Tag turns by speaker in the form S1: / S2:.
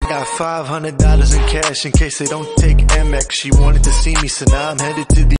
S1: Got $500 in cash in case they don't take Amex. She wanted to see me, so now I'm headed to the